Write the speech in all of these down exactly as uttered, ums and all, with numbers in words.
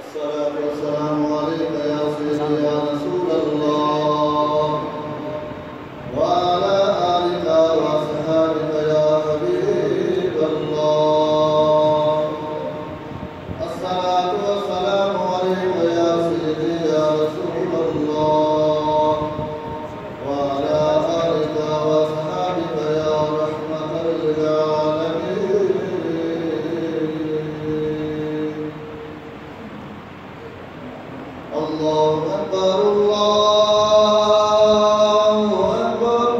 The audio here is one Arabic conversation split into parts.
الصلاة والسلام عليك يا سيدي يا رسول الله وعلى آلك وأصحابك يا حبيب الله. الصلاة والسلام عليك يا سيدي يا رسول الله وعلى آلك وأصحابك يا رحمة للعالمين. الله أكبر الله أكبر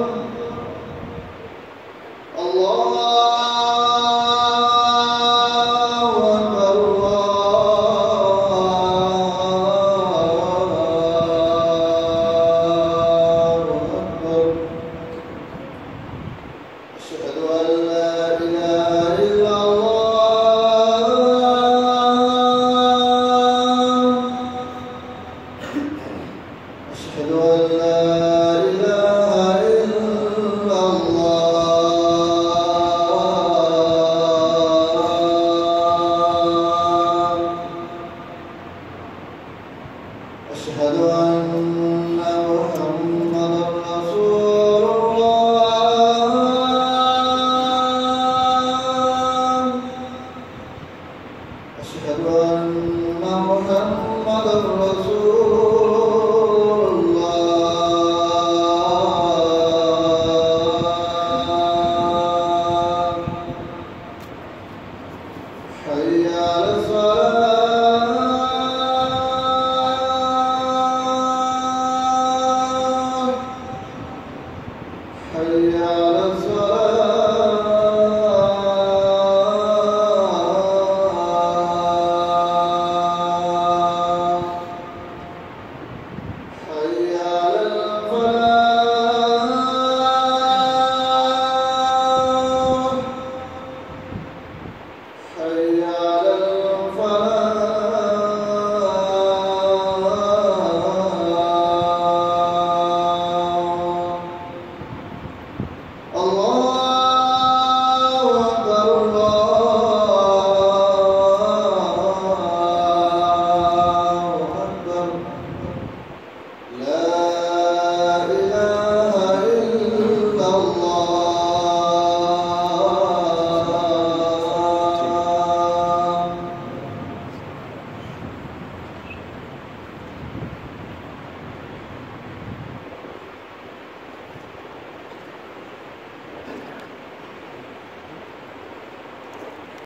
الله أكبر الله أكبر. أشهد أن لا إله إلا الله. أشهد أن لا إله إلا الله. أشهد أن محمدا رسول الله. أشهد أن محمدا رسول